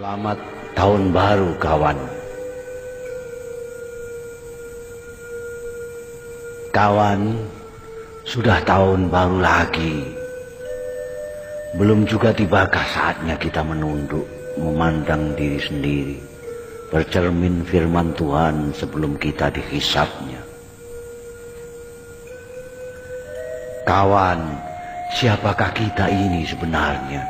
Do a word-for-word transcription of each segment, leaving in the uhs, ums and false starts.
Selamat tahun baru kawan. Kawan, sudah tahun baru lagi. Belum juga tibakah saatnya kita menunduk, memandang diri sendiri, bercermin firman Tuhan sebelum kita dihisapnya. Kawan, siapakah kita ini sebenarnya?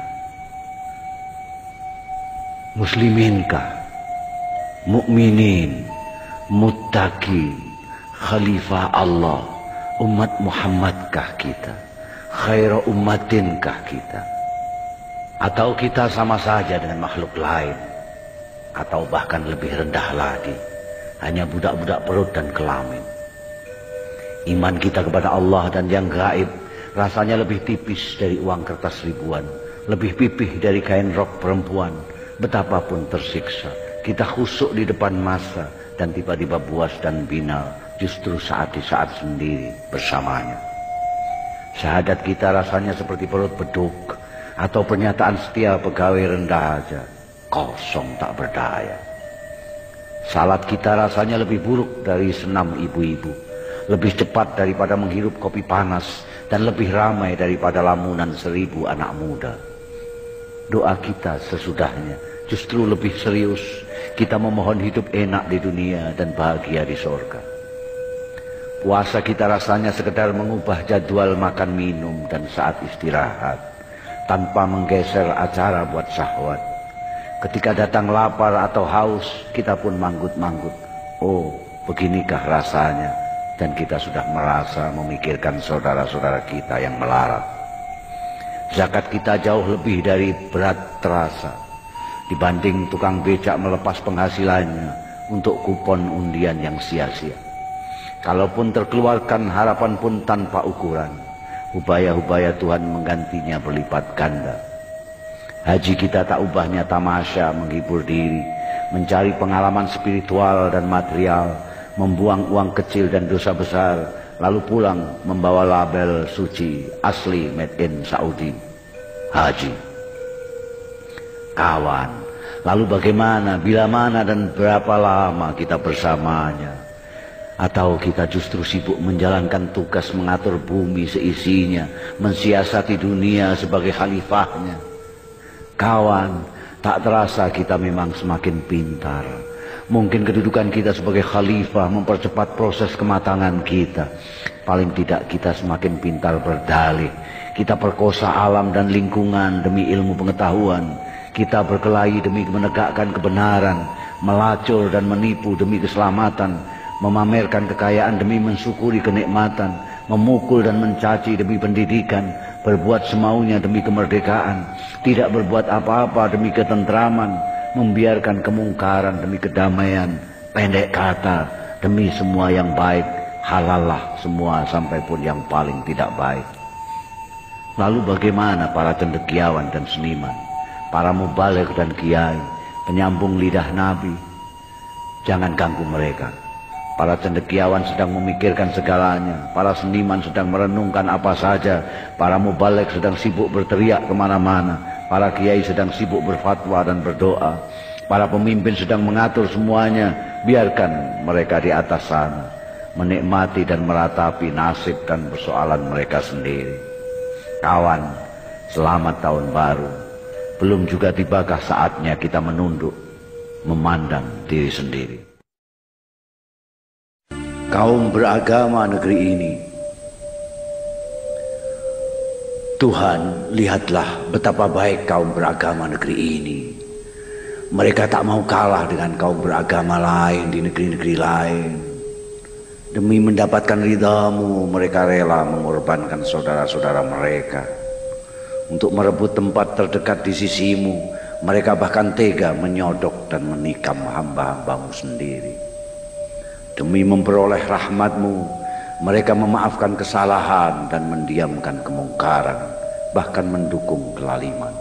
Musliminkah, mukminin, muttaqin, khalifah Allah, umat Muhammadkah kita, khairu ummatinkah kita, atau kita sama saja dengan makhluk lain, atau bahkan lebih rendah lagi, hanya budak-budak perut dan kelamin. Iman kita kepada Allah dan yang gaib rasanya lebih tipis dari uang kertas ribuan, lebih pipih dari kain rok perempuan. Betapapun tersiksa, kita khusyuk di depan masa dan tiba-tiba buas dan binal justru saat di saat sendiri bersamanya. Syahadat kita rasanya seperti perut beduk atau pernyataan setia pegawai rendah aja, kosong tak berdaya. Salat kita rasanya lebih buruk dari senam ibu-ibu, lebih cepat daripada menghirup kopi panas, dan lebih ramai daripada lamunan seribu anak muda. Doa kita sesudahnya justru lebih serius, kita memohon hidup enak di dunia dan bahagia di sorga. Puasa kita rasanya sekedar mengubah jadwal makan minum dan saat istirahat, tanpa menggeser acara buat syahwat. Ketika datang lapar atau haus, kita pun manggut-manggut, oh beginikah rasanya, dan kita sudah merasa memikirkan saudara-saudara kita yang melarat. Zakat kita jauh lebih dari berat terasa dibanding tukang becak melepas penghasilannya untuk kupon undian yang sia-sia. Kalaupun terkeluarkan, harapan pun tanpa ukuran. Hubaya-hubaya Tuhan menggantinya berlipat ganda. Haji kita tak ubahnya tamasya menghibur diri, mencari pengalaman spiritual dan material, membuang uang kecil dan dosa besar, lalu pulang membawa label suci asli made in Saudi, haji. Kawan, lalu bagaimana, bila mana dan berapa lama kita bersamanya? Atau kita justru sibuk menjalankan tugas mengatur bumi seisinya, mensiasati dunia sebagai khalifahnya? Kawan, tak terasa kita memang semakin pintar. Mungkin kedudukan kita sebagai khalifah mempercepat proses kematangan kita. Paling tidak kita semakin pintar berdalih. Kita perkosa alam dan lingkungan demi ilmu pengetahuan. Kita berkelahi demi menegakkan kebenaran, melacur dan menipu demi keselamatan, memamerkan kekayaan demi mensyukuri kenikmatan, memukul dan mencaci demi pendidikan, berbuat semaunya demi kemerdekaan, tidak berbuat apa-apa demi ketentraman, membiarkan kemungkaran demi kedamaian. Pendek kata, demi semua yang baik, halallah semua sampai pun yang paling tidak baik. Lalu bagaimana para cendekiawan dan seniman, para mubaligh dan kiai, penyambung lidah Nabi? Jangan ganggu mereka. Para cendekiawan sedang memikirkan segalanya, para seniman sedang merenungkan apa saja, para mubaligh sedang sibuk berteriak kemana-mana, para kiai sedang sibuk berfatwa dan berdoa, para pemimpin sedang mengatur semuanya. Biarkan mereka di atas sana menikmati dan meratapi nasib dan persoalan mereka sendiri. Kawan, selamat tahun baru. Belum juga tibakah saatnya kita menunduk, memandang diri sendiri? Kaum beragama negeri ini, Tuhan, lihatlah betapa baik kaum beragama negeri ini. Mereka tak mau kalah dengan kaum beragama lain di negeri-negeri lain. Demi mendapatkan ridhamu, mereka rela mengorbankan saudara-saudara mereka. Untuk merebut tempat terdekat di sisimu, mereka bahkan tega menyodok dan menikam hamba-hambamu sendiri. Demi memperoleh rahmatmu, mereka memaafkan kesalahan dan mendiamkan kemungkaran, bahkan mendukung kelaliman.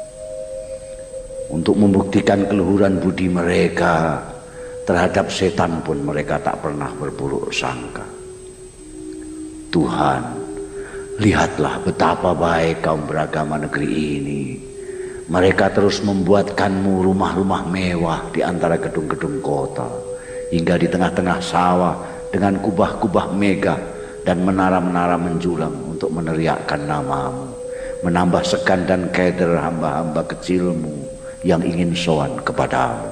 Untuk membuktikan keluhuran budi mereka, terhadap setan pun mereka tak pernah berburuk sangka. Tuhan, lihatlah betapa baik kaum beragama negeri ini. Mereka terus membuatkanmu rumah-rumah mewah di antara gedung-gedung kota, hingga di tengah-tengah sawah dengan kubah-kubah megah dan menara-menara menjulang untuk meneriakkan namamu, menambah segan dan keder hamba-hamba kecilmu yang ingin sowan kepadamu.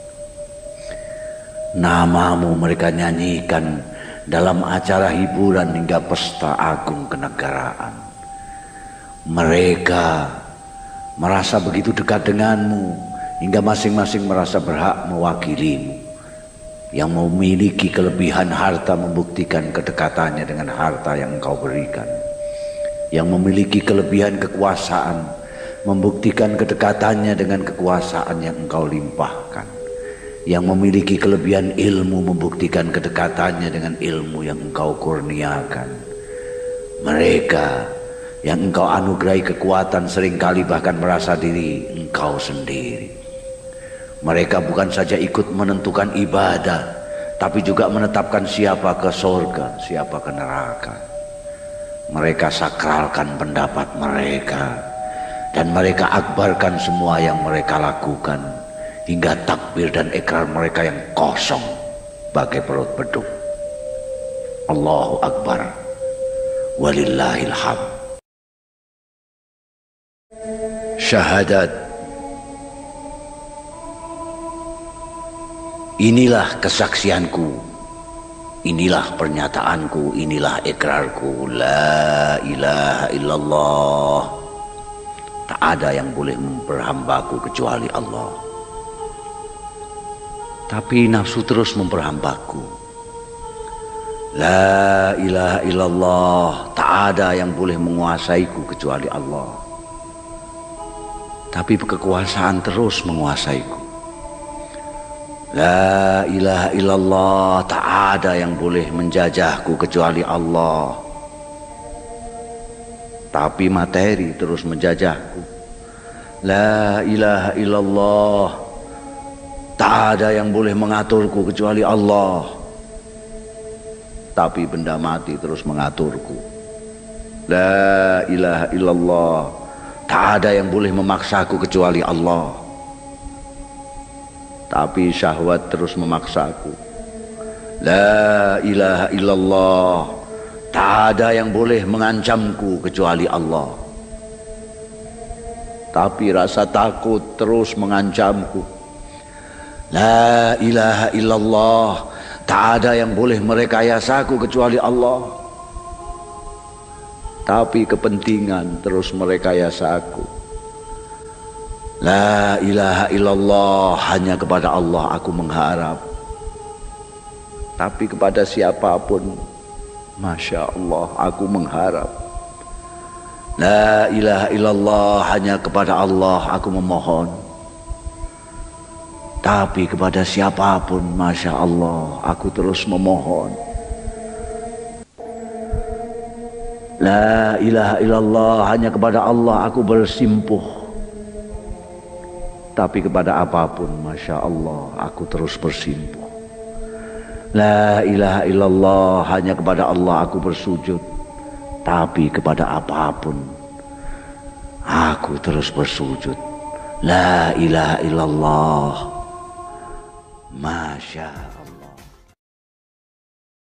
Namamu mereka nyanyikan dalam acara hiburan hingga pesta agung kenegaraan. Mereka merasa begitu dekat denganmu hingga masing-masing merasa berhak mewakilimu. Yang memiliki kelebihan harta membuktikan kedekatannya dengan harta yang engkau berikan. Yang memiliki kelebihan kekuasaan membuktikan kedekatannya dengan kekuasaan yang engkau limpahkan. Yang memiliki kelebihan ilmu membuktikan kedekatannya dengan ilmu yang engkau kurniakan. Mereka yang engkau anugerahi kekuatan seringkali bahkan merasa diri engkau sendiri. Mereka bukan saja ikut menentukan ibadah, tapi juga menetapkan siapa ke surga, siapa ke neraka. Mereka sakralkan pendapat mereka, dan mereka akbarkan semua yang mereka lakukan, hingga takbir dan ikrar mereka yang kosong bagai perut beduk. Allahu Akbar, walillahil hamd. Syahadat. Inilah kesaksianku, inilah pernyataanku, inilah ikrarku. La ilaha illallah. Tak ada yang boleh memperhambaku kecuali Allah. Tapi nafsu terus memperhambaku. La ilaha illallah. Tak ada yang boleh menguasaiku kecuali Allah. Tapi kekuasaan terus menguasaiku. La ilaha illallah. Tak ada yang boleh menjajahku kecuali Allah. Tapi materi terus menjajahku. La ilaha illallah. Tak ada yang boleh mengaturku kecuali Allah. Tapi benda mati terus mengaturku. La ilaha illallah. Tak ada yang boleh memaksaku kecuali Allah. Tapi syahwat terus memaksaku. La ilaha illallah. Tak ada yang boleh mengancamku kecuali Allah. Tapi rasa takut terus mengancamku. La ilaha illallah. Tak ada yang boleh merekayasaku kecuali Allah. Tapi kepentingan terus merekayasaku. La ilaha illallah. Hanya kepada Allah aku mengharap. Tapi kepada siapapun, Masya Allah, aku mengharap. La ilaha illallah. Hanya kepada Allah aku memohon. Tapi kepada siapapun, Masya Allah, aku terus memohon. La ilaha illallah. Hanya kepada Allah aku bersimpuh. Tapi kepada apapun, Masya Allah, aku terus bersimpuh. La ilaha illallah. Hanya kepada Allah aku bersujud. Tapi kepada apapun, aku terus bersujud. La ilaha illallah. Masya Allah.